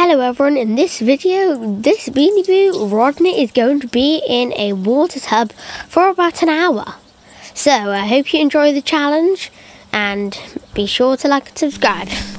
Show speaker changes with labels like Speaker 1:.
Speaker 1: Hello everyone, in this video, this Beanie Boo Rodney is going to be in a water tub for about an hour. So I hope you enjoy the challenge and be sure to like and subscribe.